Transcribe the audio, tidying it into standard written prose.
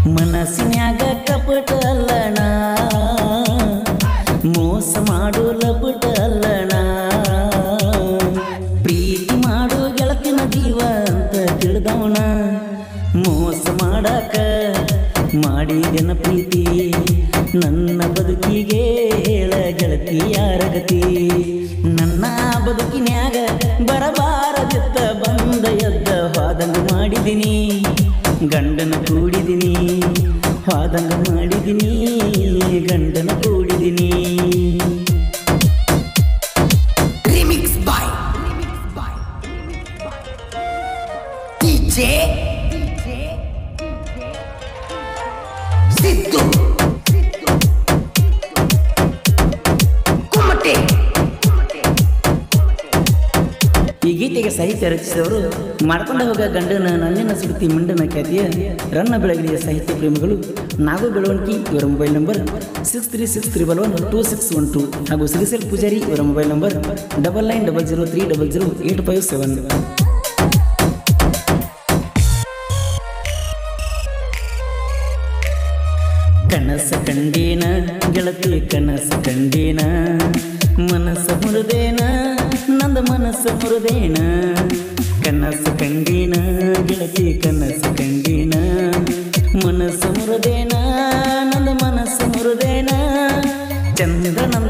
ಮನಸ್ಸಿನ್ಯಾಗ ಕಪಟ ಅಲ್ಲಣ ಮೋಸ ಮಾಡು ಲಪಟ ಅಲ್ಲಣ ಪ್ರೀತಿ ಮಾಡು ಗೆಳತಿನ ಜೀವ ಅಂತ ತಿಳಿದವನ ಮೋಸ ಮಾಡಾಕ ಮಾಡಿದೆನ ಪ್ರೀತಿ ನನ್ನ ಬದುಕಿಗೆ ಹೇಳ ಗೆಳತಿ ಯಾರ ಗತಿ ನನ್ನ ಬದುಕಿನ್ಯಾಗ ಬರಬಾರದಿತ್ತ ಬಂದ ಎದ್ದ ಹಾದಂಗ ಮಾಡಿದಿನಿ ಗಂಡನ ಕೂಡಿದಿನಿ ಹಾದಂಗ ಮಾಡಿದಿನಿ ಗಂಡನ ಕೂಡಿದಿನಿ remix boy DJ Siddu Kumte. ಈ ಗೀತೆಗೆ ಸಾಹಿತ್ಯ ರಚಿಸಿದವರು ಮಾಡ್ಕೊಂಡ ಹೋಗ ಗಂಡನ ನನ್ನಿನ ಸುಡುತ್ತಿ ಮುಂಡನ ಖ್ಯಾತಿಯ ರನ್ನ ಬೆಳಗಿರಿಯ ಸಾಹಿತ್ಯ ಪ್ರೇಮಿಗಳು ನಾಗು ಬೆಳವಣಿಗೆ ಇವರ ಮೊಬೈಲ್ ನಂಬರ್ 6363112612 ಹಾಗೂ ಶ್ರೀಸೆಲ್ ಪೂಜಾರಿ ಇವರ ಮೊಬೈಲ್ ನಂಬರ್ 9900300857. ಕನಸ ಕಂಡೇನ ಗೆಳತಿ ಕನಸ ಕಂಡೇನ ಮನಸ್ಸ ಮುರಿದೇನ ನಂದ ಮನಸ್ಸ ಮುರಿದೇನ ಕನಸ ಕಂಡೇನ ಗೆಳತಿ ಕನಸ ಕಂಡೇನ ಮನಸ್ಸ ಮುರಿದೇನ ನಂದ ಮನಸ್ಸ ಮುರಿದೇನ ಚಂದ್ರನಂದ